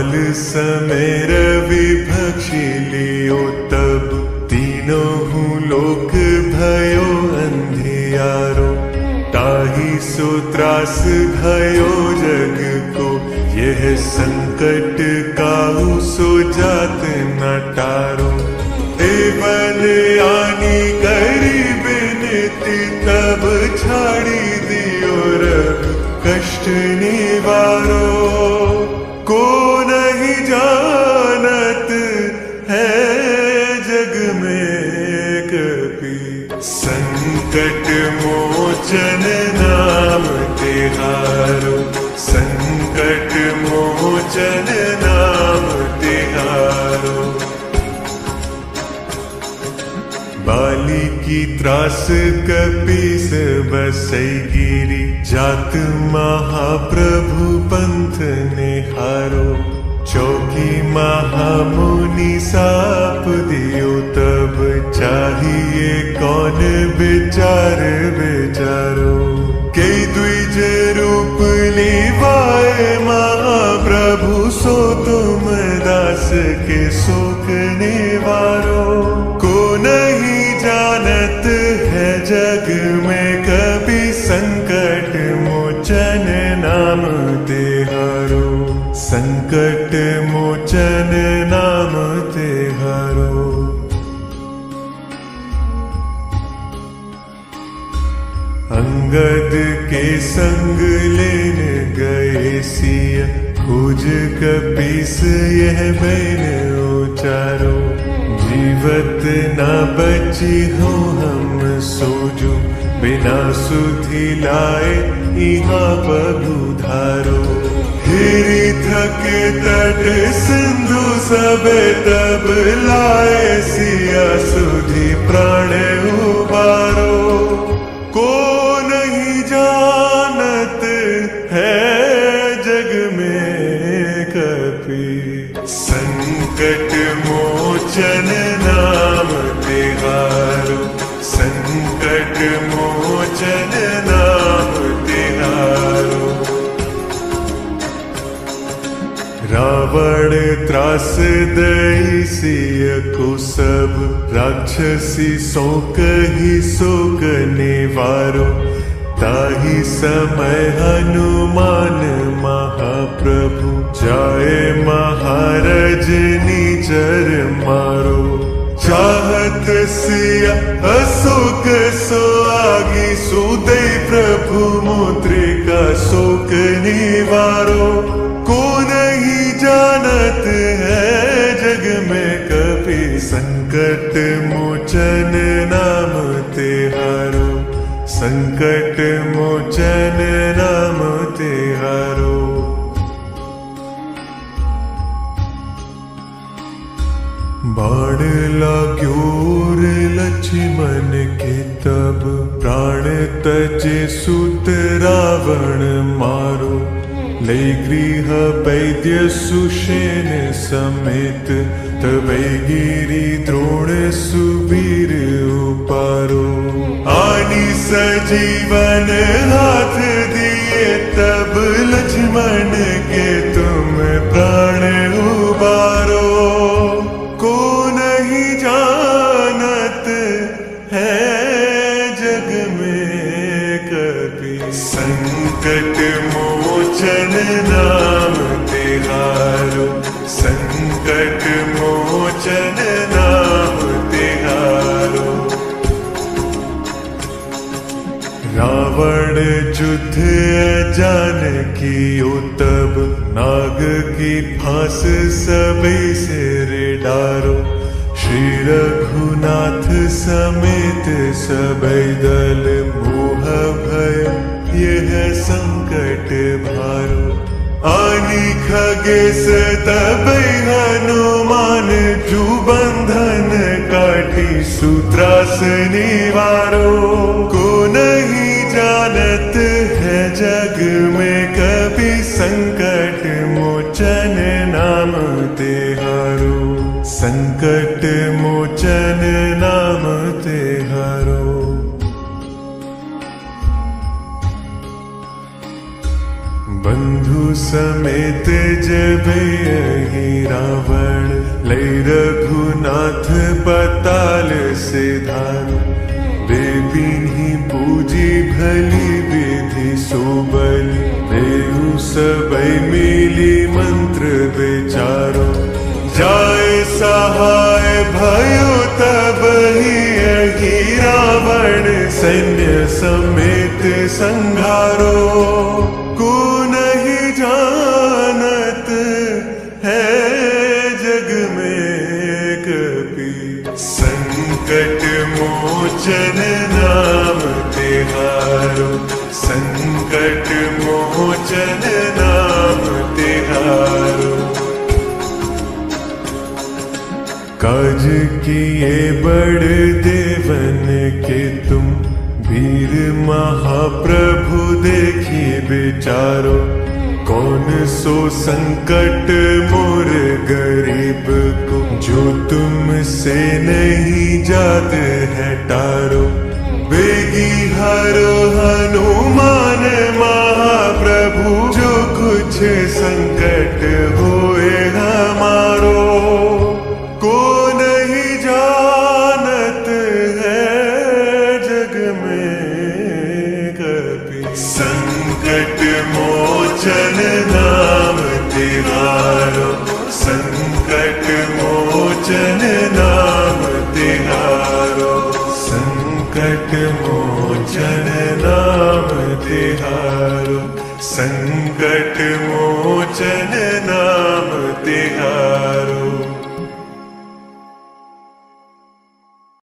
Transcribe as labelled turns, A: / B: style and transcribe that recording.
A: काल समय रवि भक्षी लियो तब तीनों हूँ लोक भयो अंधियारो। ताही सो त्रास भयो जग को यह संकट काहू सो जात न टारो। देवन आनी करी बिनती तब छाड़ी दियो रब कष्ट निवारो। को नहीं जानत है जग में कभी संकट मोचन नाम तिहारो। संकट मोचन नाम तिहारो। बाली की त्रास कपीस बसई गिरी जात महाप्रभु पंथ निहारो। चौकी महामुनि साप दियो तब चाहिए कौन विचार विचारो। कई द्विज रूप लिवाए महाप्रभु सो तुम दास के शोक निवारो। को नहीं जानत है जग में कभी संकट मोचन नाम तिहारो। संकट मोचन नाम तिहारो। अंगद के संग लेने गए सिया खोज कपीस यह बैन उचारो। जीवत न बची हो हम सोजो बिना सुधि लाए यहाँ पगुधारो। हिरी थक तट सिंधु सब तब लाए सिया सुधि प्राण उबारो। को नहीं जानत है जग में कभी संकट मोचन नाम तिहारो। संकट मोचन नाम तिहारो। रावण त्रास दई सिय को सब राक्षसी सो कही शोक निवारो। ताही समय हनुमान महाप्रभु जाए महाराज नीचर मारो। चाहत सिया अशोक सो आगी सुदय प्रभु मुद्रिका शोक निवारो। को नहीं जानत है जग में कभी संकट मोचन नाम तिहारो। संकट मोचन नाम तिहारो। बाण लाग्योर लक्ष्मण के तब प्राण तजे सुत रावण मारो। ले गृह वैद्य सुषेण समेत तबै गिरी द्रोण सुबीर उपारो। आनी सजीवन हाथ दिए तब लक्ष्मण के तुम प्राण उबारो। को नहीं जानत है जग में कभी संकट मोचन नाम तिहारो। संकट मोचन नाम तिहारो। रावण युद्ध जान कियो तब नाग की फांस सबई सिर डारो। श्री रघुनाथ समेत सबई दल मोह भय यह संकट भारो। आनी खगेश तबै हनुमान जू बंधन काटी सूत्रास निवारो। को नहीं जानत है जग में कभी संकट मोचन नाम तिहारो। संकट मोचन नाम तिहारो। बंधु समेत जब यही रावण ले रघुनाथ पताल से धारो। बेबीनी पूजी भली विधि सोबली, बेउ सबई मिली मंत्र विचारो। जाय सहाय भयो तब ही यही रावण सैन्य समेत संघारो। को नहीं जानत है जग में कपि, संकट मोचन नाम तिहारो। संकट मोचन नाम तिहारो। काज किए बड़ देवन के तुम, वीर महाप्रभु देखी विचारो। कौन सो संकट मोर गरीब को, जो तुमसे नहीं जात है टारो। बेगी हरो हनुमान महाप्रभु, जो कुछ संकट होए हमारो। को नहीं जानत है जग में कपि, संकट मोचन नाम तिहारो। संकट मोचन नाम तिहारो। संकट मोचन नाम तिहारो। संकट मोचन नाम